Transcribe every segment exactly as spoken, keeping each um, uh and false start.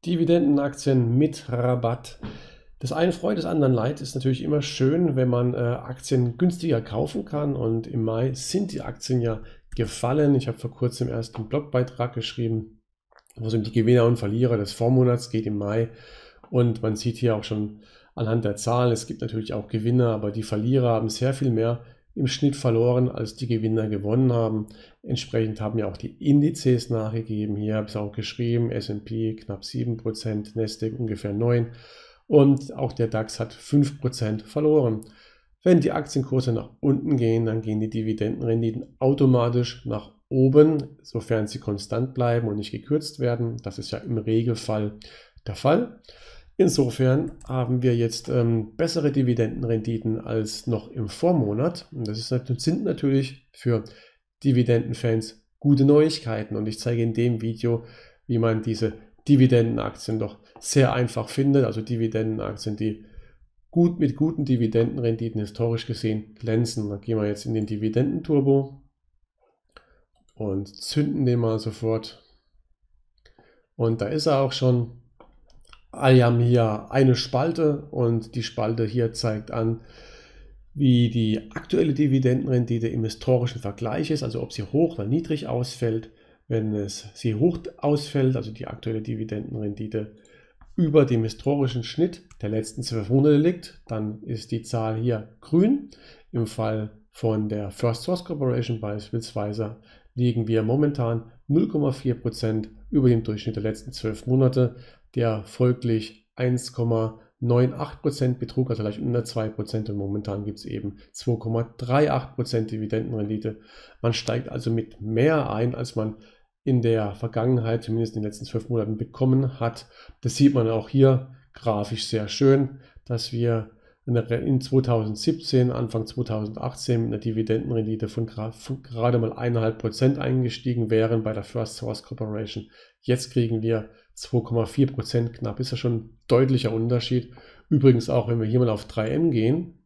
Dividendenaktien mit Rabatt. Das eine Freude, das andere Leid. Ist natürlich immer schön, wenn man äh, Aktien günstiger kaufen kann. Und im Mai sind die Aktien ja gefallen. Ich habe vor kurzem erst einen Blogbeitrag geschrieben, wo es um die Gewinner und Verlierer des Vormonats geht im Mai. Und man sieht hier auch schon anhand der Zahlen, es gibt natürlich auch Gewinner, aber die Verlierer haben sehr viel mehr im Schnitt verloren, als die Gewinner gewonnen haben. Entsprechend haben ja auch die Indizes nachgegeben. Hier habe ich es auch geschrieben, S und P knapp sieben Prozent, Nasdaq ungefähr neun Prozent und auch der DAX hat fünf Prozent verloren. Wenn die Aktienkurse nach unten gehen, dann gehen die Dividendenrenditen automatisch nach oben, sofern sie konstant bleiben und nicht gekürzt werden. Das ist ja im Regelfall der Fall. Insofern haben wir jetzt ähm, bessere Dividendenrenditen als noch im Vormonat. Und das ist, sind natürlich für Dividendenfans gute Neuigkeiten. Und ich zeige in dem Video, wie man diese Dividendenaktien doch sehr einfach findet. Also Dividendenaktien, die gut mit guten Dividendenrenditen historisch gesehen glänzen. Da gehen wir jetzt in den Dividendenturbo und zünden den mal sofort. Und da ist er auch schon. Wir haben hier eine Spalte und die Spalte hier zeigt an, wie die aktuelle Dividendenrendite im historischen Vergleich ist, also ob sie hoch oder niedrig ausfällt. Wenn es sie hoch ausfällt, also die aktuelle Dividendenrendite über dem historischen Schnitt der letzten zwölf Monate liegt, dann ist die Zahl hier grün. Im Fall von der First Source Corporation beispielsweise liegen wir momentan null Komma vier Prozent über dem Durchschnitt der letzten zwölf Monate, der folglich eins Komma achtundneunzig Prozent betrug, also leicht unter zwei Prozent, und momentan gibt es eben zwei Komma achtunddreißig Prozent Dividendenrendite. Man steigt also mit mehr ein, als man in der Vergangenheit, zumindest in den letzten zwölf Monaten, bekommen hat. Das sieht man auch hier grafisch sehr schön, dass wir in zweitausendsiebzehn, Anfang zweitausendachtzehn mit einer Dividendenrendite von gerade mal eins Komma fünf Prozent eingestiegen wären bei der First Source Corporation. Jetzt kriegen wir zwei Komma vier Prozent, knapp ist ja schon ein deutlicher Unterschied. Übrigens auch, wenn wir hier mal auf drei M gehen,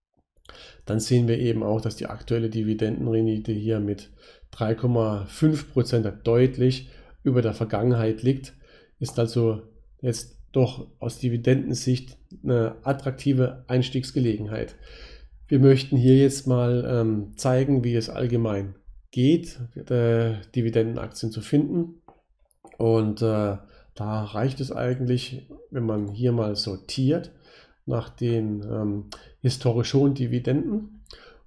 dann sehen wir eben auch, dass die aktuelle Dividendenrendite hier mit drei Komma fünf Prozent deutlich über der Vergangenheit liegt. Ist also jetzt doch aus Dividendensicht eine attraktive Einstiegsgelegenheit. Wir möchten hier jetzt mal ähm, zeigen, wie es allgemein geht, äh, Dividendenaktien zu finden. Und äh, da reicht es eigentlich, wenn man hier mal sortiert nach den ähm, historisch hohen Dividenden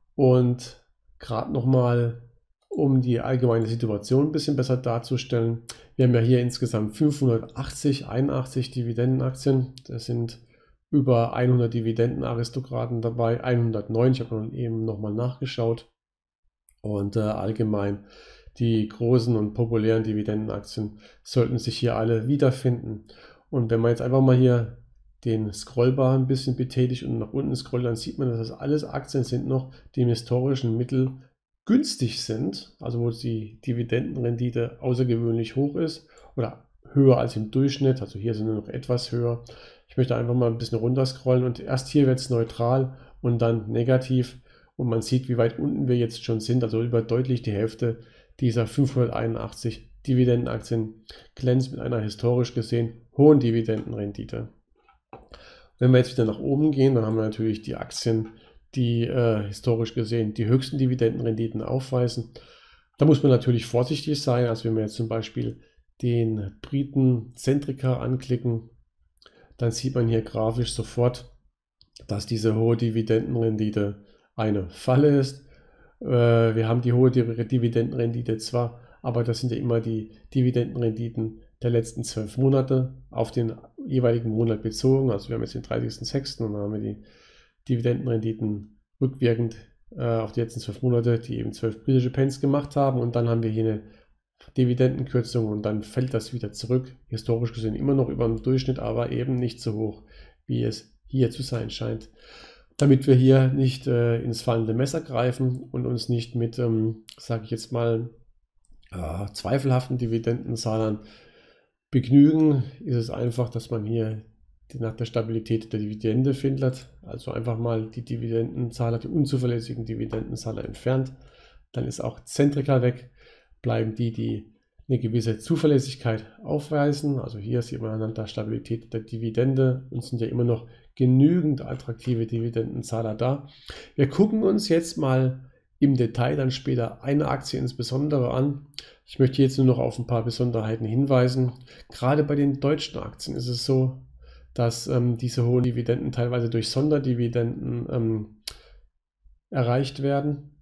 und gerade nochmal, um die allgemeine Situation ein bisschen besser darzustellen. Wir haben ja hier insgesamt fünfhundertachtzig, einundachtzig Dividendenaktien. Das sind über hundert Dividendenaristokraten dabei, hundertneun, ich habe eben nochmal nachgeschaut. Und äh, allgemein die großen und populären Dividendenaktien sollten sich hier alle wiederfinden. Und wenn man jetzt einfach mal hier den Scrollbar ein bisschen betätigt und nach unten scrollt, dann sieht man, dass das alles Aktien sind noch, die im historischen Mittel günstig sind, also wo die Dividendenrendite außergewöhnlich hoch ist oder höher als im Durchschnitt, also hier sind wir noch etwas höher. Ich möchte einfach mal ein bisschen runter scrollen und erst hier wird es neutral und dann negativ und man sieht, wie weit unten wir jetzt schon sind, also über deutlich die Hälfte dieser fünfhunderteinundachtzig Dividendenaktien glänzt mit einer historisch gesehen hohen Dividendenrendite. Wenn wir jetzt wieder nach oben gehen, dann haben wir natürlich die Aktien, die äh, historisch gesehen die höchsten Dividendenrenditen aufweisen. Da muss man natürlich vorsichtig sein, also wenn wir jetzt zum Beispiel den Briten Centrica anklicken, dann sieht man hier grafisch sofort, dass diese hohe Dividendenrendite eine Falle ist. Äh, wir haben die hohe Dividendenrendite zwar, aber das sind ja immer die Dividendenrenditen der letzten zwölf Monate auf den jeweiligen Monat bezogen. Also wir haben jetzt den dreißigsten sechsten und dann haben wir die Dividendenrenditen rückwirkend äh, auf die letzten zwölf Monate, die eben zwölf britische Pence gemacht haben, und dann haben wir hier eine Dividendenkürzung und dann fällt das wieder zurück, historisch gesehen immer noch über dem Durchschnitt, aber eben nicht so hoch, wie es hier zu sein scheint. Damit wir hier nicht äh, ins fallende Messer greifen und uns nicht mit, ähm, sage ich jetzt mal, äh, zweifelhaften Dividendenzahlern begnügen, ist es einfach, dass man hier nach der Stabilität der Dividende findet, also einfach mal die Dividendenzahler, die unzuverlässigen Dividendenzahler entfernt, dann ist auch Centrica weg, bleiben die, die eine gewisse Zuverlässigkeit aufweisen. Also hier sieht man anhand der Stabilität der Dividende, und sind ja immer noch genügend attraktive Dividendenzahler da. Wir gucken uns jetzt mal im Detail dann später eine Aktie insbesondere an. Ich möchte jetzt nur noch auf ein paar Besonderheiten hinweisen. Gerade bei den deutschen Aktien ist es so, dass ähm, diese hohen Dividenden teilweise durch Sonderdividenden ähm, erreicht werden.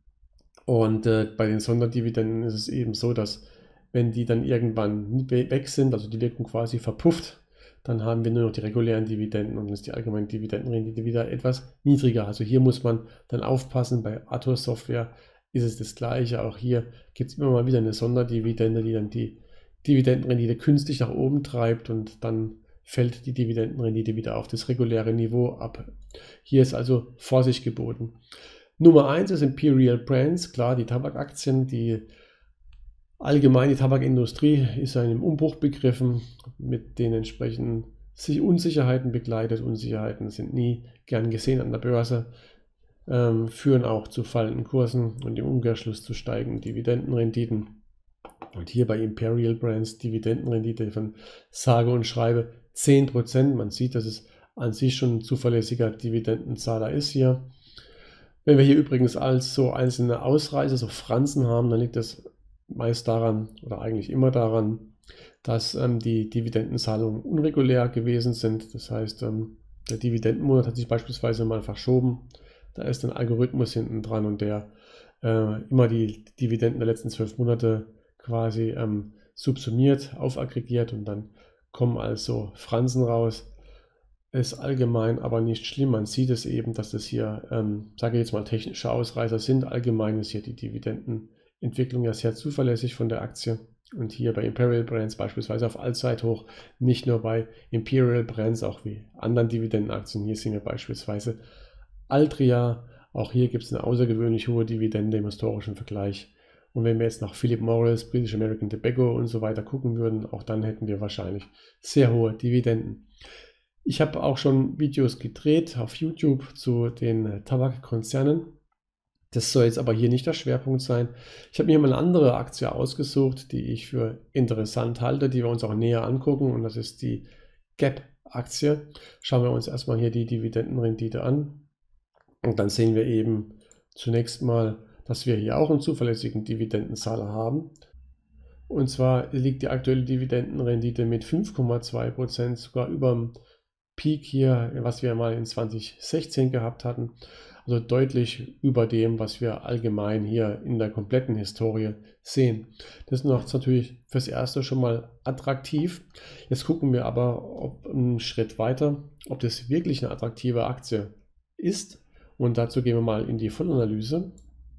Und äh, bei den Sonderdividenden ist es eben so, dass wenn die dann irgendwann weg sind, also die Wirkung quasi verpufft, dann haben wir nur noch die regulären Dividenden und dann ist die allgemeine Dividendenrendite wieder etwas niedriger. Also hier muss man dann aufpassen. Bei Atos Software ist es das Gleiche. Auch hier gibt es immer mal wieder eine Sonderdividende, die dann die Dividendenrendite künstlich nach oben treibt, und dann fällt die Dividendenrendite wieder auf das reguläre Niveau ab. Hier ist also Vorsicht geboten. Nummer eins ist Imperial Brands, klar, die Tabakaktien, die allgemeine Tabakindustrie ist in einem Umbruch begriffen, mit den entsprechenden Unsicherheiten begleitet. Unsicherheiten sind nie gern gesehen an der Börse, ähm, führen auch zu fallenden Kursen und im Umkehrschluss zu steigenden Dividendenrenditen. Und hier bei Imperial Brands Dividendenrendite von sage und schreibe zehn Prozent. Man sieht, dass es an sich schon ein zuverlässiger Dividendenzahler ist hier. Wenn wir hier übrigens als so einzelne Ausreißer, so Fransen haben, dann liegt das meist daran oder eigentlich immer daran, dass ähm, die Dividendenzahlungen unregulär gewesen sind. Das heißt, ähm, der Dividendenmonat hat sich beispielsweise mal verschoben. Da ist ein Algorithmus hinten dran, und der äh, immer die Dividenden der letzten zwölf Monate quasi ähm, subsumiert, aufaggregiert, und dann kommen also Fransen raus. Ist allgemein aber nicht schlimm. Man sieht es eben, dass das hier, ähm, sage ich jetzt mal, technische Ausreißer sind. Allgemein ist hier die Dividendenentwicklung ja sehr zuverlässig von der Aktie. Und hier bei Imperial Brands beispielsweise auf Allzeithoch, nicht nur bei Imperial Brands, auch wie anderen Dividendenaktien. Hier sehen wir beispielsweise Altria. Auch hier gibt es eine außergewöhnlich hohe Dividende im historischen Vergleich. Und wenn wir jetzt nach Philip Morris, British American Tobacco und so weiter gucken würden, auch dann hätten wir wahrscheinlich sehr hohe Dividenden. Ich habe auch schon Videos gedreht auf YouTube zu den Tabakkonzernen. Das soll jetzt aber hier nicht der Schwerpunkt sein. Ich habe mir mal eine andere Aktie ausgesucht, die ich für interessant halte, die wir uns auch näher angucken, und das ist die Gap-Aktie. Schauen wir uns erstmal hier die Dividendenrendite an, und dann sehen wir eben zunächst mal, dass wir hier auch einen zuverlässigen Dividendenzahler haben. Und zwar liegt die aktuelle Dividendenrendite mit fünf Komma zwei Prozent sogar über dem Peak hier, was wir mal in zwanzig sechzehn gehabt hatten. Also deutlich über dem, was wir allgemein hier in der kompletten Historie sehen. Das ist noch natürlich fürs Erste schon mal attraktiv. Jetzt gucken wir aber ob einen Schritt weiter, ob das wirklich eine attraktive Aktie ist. Und dazu gehen wir mal in die Vollanalyse.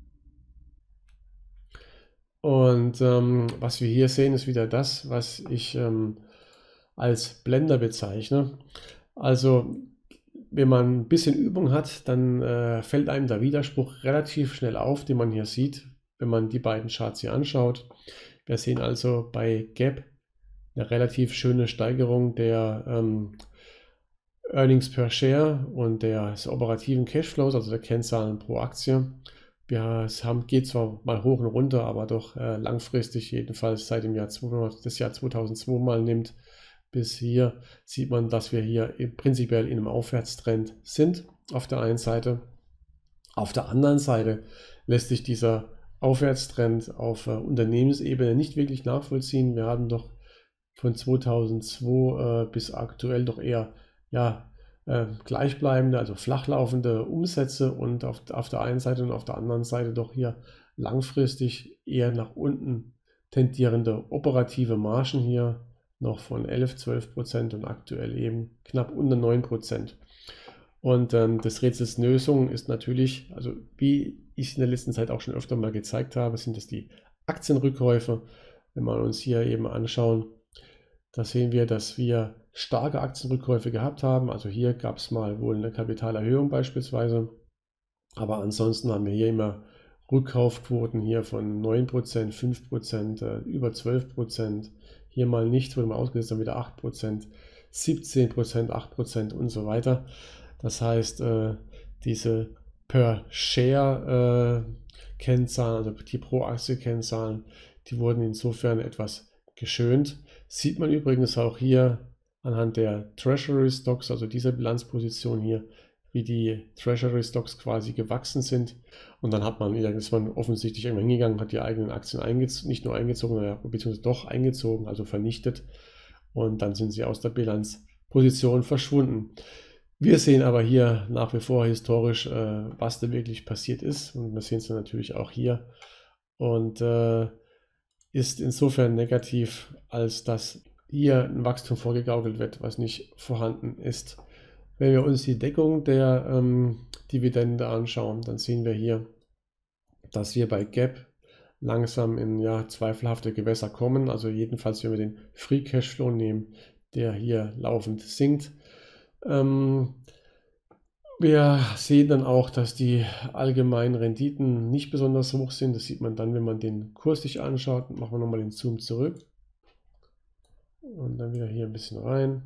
Und ähm, was wir hier sehen, ist wieder das, was ich ähm, als Blender bezeichne. Also wenn man ein bisschen Übung hat, dann äh, fällt einem der Widerspruch relativ schnell auf, den man hier sieht, wenn man die beiden Charts hier anschaut. Wir sehen also bei Gap eine relativ schöne Steigerung der ähm, Earnings per Share und des operativen Cashflows, also der Kennzahlen pro Aktie. Wir haben, geht zwar mal hoch und runter, aber doch äh, langfristig, jedenfalls seit dem Jahr das Jahr zweitausendzwei mal nimmt, bis hier sieht man, dass wir hier prinzipiell in einem Aufwärtstrend sind auf der einen Seite. Auf der anderen Seite lässt sich dieser Aufwärtstrend auf äh, Unternehmensebene nicht wirklich nachvollziehen. Wir haben doch von zweitausendzwei äh, bis aktuell doch eher ja, äh, gleichbleibende, also flachlaufende Umsätze, und auf, auf der einen Seite und auf der anderen Seite doch hier langfristig eher nach unten tendierende operative Margen hier noch von elf, zwölf Prozent und aktuell eben knapp unter neun Prozent. Und ähm, das Rätsels Lösung ist natürlich, also wie ich in der letzten Zeit auch schon öfter mal gezeigt habe, sind es die Aktienrückkäufe. Wenn wir uns hier eben anschauen, da sehen wir, dass wir starke Aktienrückkäufe gehabt haben. Also hier gab es mal wohl eine Kapitalerhöhung beispielsweise, aber ansonsten haben wir hier immer Rückkaufquoten hier von neun Prozent, fünf Prozent, äh, über zwölf Prozent. Hier mal nichts, wurde mal ausgesetzt, dann wieder acht Prozent, siebzehn Prozent, acht Prozent und so weiter. Das heißt, äh, diese Per-Share-Kennzahlen, äh, also die Pro-Aktie-Kennzahlen, die wurden insofern etwas geschönt. Sieht man übrigens auch hier anhand der Treasury Stocks, also dieser Bilanzposition hier, wie die Treasury Stocks quasi gewachsen sind. Und dann hat man, ist man offensichtlich irgendwann hingegangen, hat die eigenen Aktien eingezogen, nicht nur eingezogen, beziehungsweise doch eingezogen, also vernichtet. Und dann sind sie aus der Bilanzposition verschwunden. Wir sehen aber hier nach wie vor historisch, äh, was da wirklich passiert ist. Und wir sehen es dann natürlich auch hier. Und äh, ist insofern negativ, als dass hier ein Wachstum vorgegaukelt wird, was nicht vorhanden ist. Wenn wir uns die Deckung der ähm, Dividende anschauen, dann sehen wir hier, dass wir bei G A P langsam in ja, zweifelhafte Gewässer kommen. Also jedenfalls, wenn wir den Free Cashflow nehmen, der hier laufend sinkt. Ähm, wir sehen dann auch, dass die allgemeinen Renditen nicht besonders hoch sind. Das sieht man dann, wenn man den Kurs sich anschaut. Machen wir nochmal den Zoom zurück. Und dann wieder hier ein bisschen rein.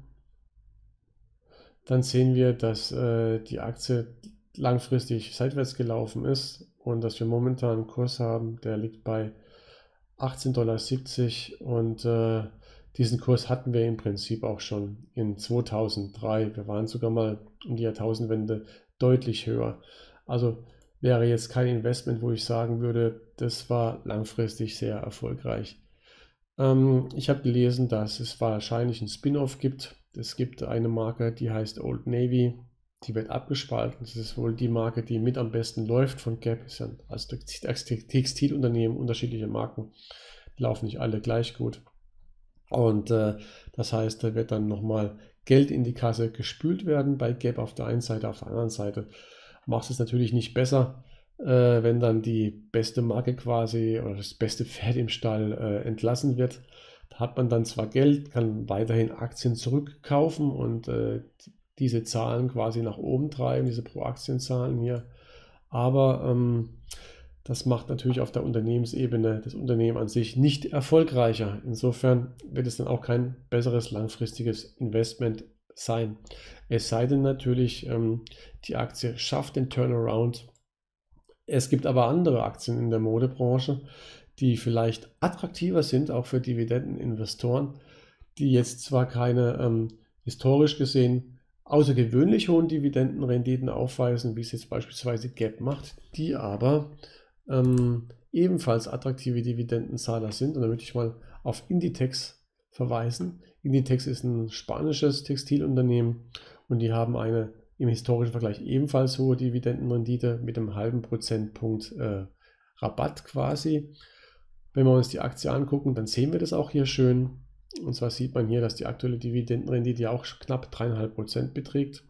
Dann sehen wir, dass äh, die Aktie langfristig seitwärts gelaufen ist und dass wir momentan einen Kurs haben, der liegt bei achtzehn Komma siebzig Dollar und äh, diesen Kurs hatten wir im Prinzip auch schon in zweitausenddrei. Wir waren sogar mal um die Jahrtausendwende deutlich höher. Also wäre jetzt kein Investment, wo ich sagen würde, das war langfristig sehr erfolgreich. Ähm, ich habe gelesen, dass es wahrscheinlich ein Spin-off gibt. Es gibt eine Marke, die heißt Old Navy, die wird abgespalten. Das ist wohl die Marke, die mit am besten läuft von G A P. Ist ja als Textilunternehmen unterschiedliche Marken, die laufen nicht alle gleich gut. Und äh, das heißt, da wird dann nochmal Geld in die Kasse gespült werden bei G A P auf der einen Seite, auf der anderen Seite macht es natürlich nicht besser, äh, wenn dann die beste Marke quasi oder das beste Pferd im Stall äh, entlassen wird. Da hat man dann zwar Geld, kann weiterhin Aktien zurückkaufen und äh, diese Zahlen quasi nach oben treiben, diese Pro-Aktien-Zahlen hier, aber ähm, das macht natürlich auf der Unternehmensebene das Unternehmen an sich nicht erfolgreicher. Insofern wird es dann auch kein besseres langfristiges Investment sein. Es sei denn natürlich, ähm, die Aktie schafft den Turnaround. Es gibt aber andere Aktien in der Modebranche, die vielleicht attraktiver sind, auch für Dividendeninvestoren, die jetzt zwar keine ähm, historisch gesehen außergewöhnlich hohen Dividendenrenditen aufweisen, wie es jetzt beispielsweise G A P macht, die aber ähm, ebenfalls attraktive Dividendenzahler sind. Und da möchte ich mal auf Inditex verweisen. Inditex ist ein spanisches Textilunternehmen und die haben eine im historischen Vergleich ebenfalls hohe Dividendenrendite mit einem halben Prozentpunkt äh, Rabatt quasi. Wenn wir uns die Aktie angucken, dann sehen wir das auch hier schön. Und zwar sieht man hier, dass die aktuelle Dividendenrendite ja auch knapp drei Komma fünf Prozent beträgt.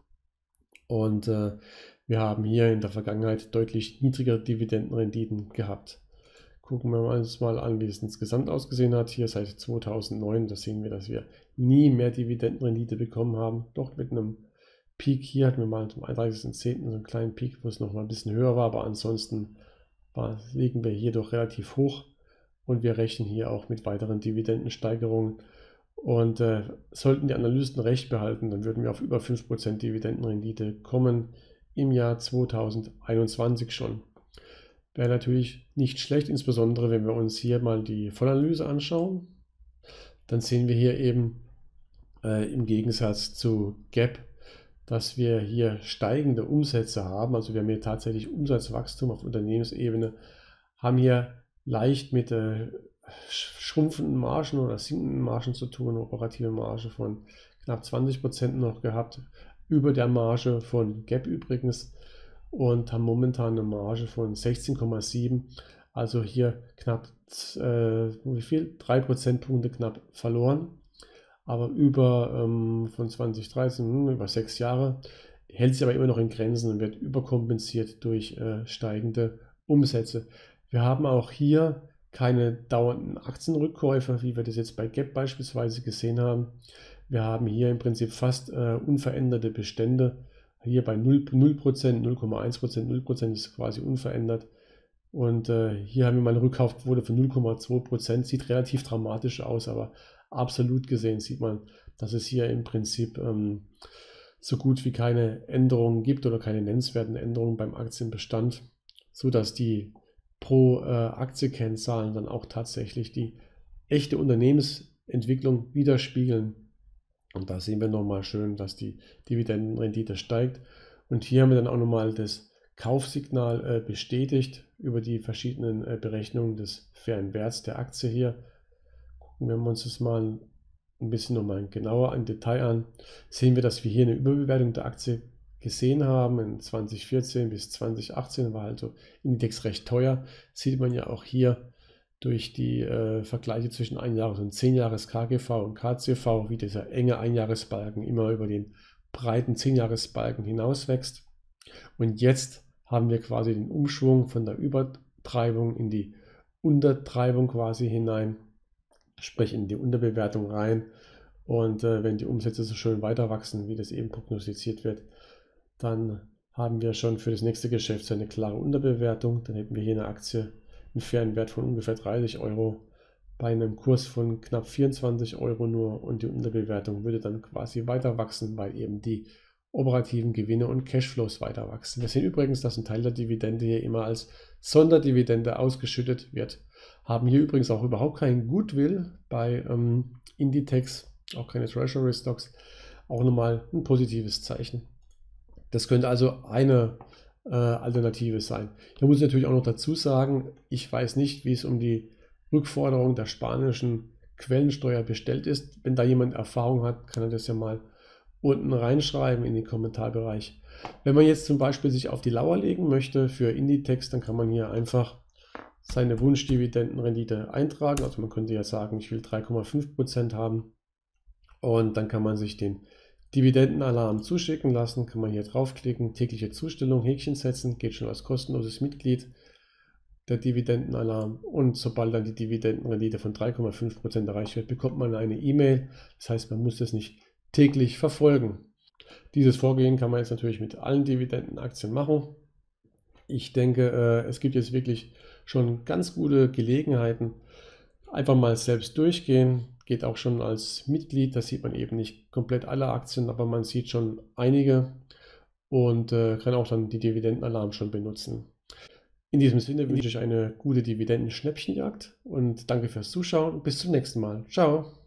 Und äh, wir haben hier in der Vergangenheit deutlich niedrigere Dividendenrenditen gehabt. Gucken wir uns mal an, wie es insgesamt ausgesehen hat. Hier seit zweitausendneun, da sehen wir, dass wir nie mehr Dividendenrendite bekommen haben. Doch mit einem Peak hier hatten wir mal zum einunddreißigsten zehnten so einen kleinen Peak, wo es noch mal ein bisschen höher war, aber ansonsten war, liegen wir hier doch relativ hoch. Und wir rechnen hier auch mit weiteren Dividendensteigerungen. Und äh, sollten die Analysten recht behalten, dann würden wir auf über fünf Prozent Dividendenrendite kommen im Jahr zweitausendeinundzwanzig schon. Wäre natürlich nicht schlecht, insbesondere wenn wir uns hier mal die Vollanalyse anschauen. Dann sehen wir hier eben äh, im Gegensatz zu G A P, dass wir hier steigende Umsätze haben. Also wir haben hier tatsächlich Umsatzwachstum auf Unternehmensebene, haben hier leicht mit äh, schrumpfenden Margen oder sinkenden Margen zu tun, operative Marge von knapp zwanzig Prozent noch gehabt, über der Marge von G A P übrigens, und haben momentan eine Marge von sechzehn Komma sieben, also hier knapp, äh, wie viel? drei Prozentpunkte knapp verloren, aber über ähm, von zwanzig dreizehn, über sechs Jahre, hält sich aber immer noch in Grenzen und wird überkompensiert durch äh, steigende Umsätze. Wir haben auch hier keine dauernden Aktienrückkäufe, wie wir das jetzt bei G A P beispielsweise gesehen haben. Wir haben hier im Prinzip fast äh, unveränderte Bestände. Hier bei null Prozent, null Komma eins Prozent, null Prozent ist quasi unverändert. Und äh, hier haben wir mal eine Rückkaufquote von null Komma zwei Prozent. Sieht relativ dramatisch aus, aber absolut gesehen sieht man, dass es hier im Prinzip ähm, so gut wie keine Änderungen gibt oder keine nennenswerten Änderungen beim Aktienbestand, sodass die pro äh, Aktie-Kennzahlen dann auch tatsächlich die echte Unternehmens Entwicklung widerspiegeln. Und da sehen wir nochmal schön, dass die Dividendenrendite steigt. Und hier haben wir dann auch nochmal das Kaufsignal äh, bestätigt über die verschiedenen äh, Berechnungen des fairen Werts der Aktie hier. Gucken wir uns das mal ein bisschen nochmal genauer im Detail an, sehen wir, dass wir hier eine Überbewertung der Aktie gesehen haben. In zwanzig vierzehn bis zwanzig achtzehn war also Inditex recht teuer. Sieht man ja auch hier durch die äh, Vergleiche zwischen ein Jahres- und zehn Jahres K G V und K C V, wie dieser enge Einjahresbalken immer über den breiten zehn Jahres Balken hinaus wächst. Und jetzt haben wir quasi den Umschwung von der Übertreibung in die Untertreibung quasi hinein, sprich in die Unterbewertung rein. Und äh, wenn die Umsätze so schön weiter wachsen, wie das eben prognostiziert wird, dann haben wir schon für das nächste Geschäft eine klare Unterbewertung. Dann hätten wir hier eine Aktie, einen fairen Wert von ungefähr dreißig Euro bei einem Kurs von knapp vierundzwanzig Euro nur, und die Unterbewertung würde dann quasi weiter wachsen, weil eben die operativen Gewinne und Cashflows weiter wachsen. Wir sehen übrigens, dass ein Teil der Dividende hier immer als Sonderdividende ausgeschüttet wird. Haben hier übrigens auch überhaupt keinen Goodwill bei ähm, Inditex, auch keine Treasury Stocks, auch nochmal ein positives Zeichen. Das könnte also eine äh, Alternative sein. Hier muss ich natürlich auch noch dazu sagen, ich weiß nicht, wie es um die Rückforderung der spanischen Quellensteuer bestellt ist. Wenn da jemand Erfahrung hat, kann er das ja mal unten reinschreiben in den Kommentarbereich. Wenn man jetzt zum Beispiel sich auf die Lauer legen möchte für Inditex, dann kann man hier einfach seine Wunschdividendenrendite eintragen. Also man könnte ja sagen, ich will drei Komma fünf Prozent haben, und dann kann man sich den Dividendenalarm zuschicken lassen, kann man hier draufklicken, tägliche Zustellung, Häkchen setzen, geht schon als kostenloses Mitglied der Dividendenalarm, und sobald dann die Dividendenrendite von drei Komma fünf Prozent erreicht wird, bekommt man eine E-Mail. Das heißt, man muss das nicht täglich verfolgen. Dieses Vorgehen kann man jetzt natürlich mit allen Dividendenaktien machen. Ich denke, äh, es gibt jetzt wirklich schon ganz gute Gelegenheiten. Einfach mal selbst durchgehen, geht auch schon als Mitglied. Da sieht man eben nicht komplett alle Aktien, aber man sieht schon einige und äh, kann auch dann die Dividendenalarm schon benutzen. In diesem Sinne wünsche ich eine gute Dividenden-Schnäppchenjagd und danke fürs Zuschauen. Bis zum nächsten Mal. Ciao.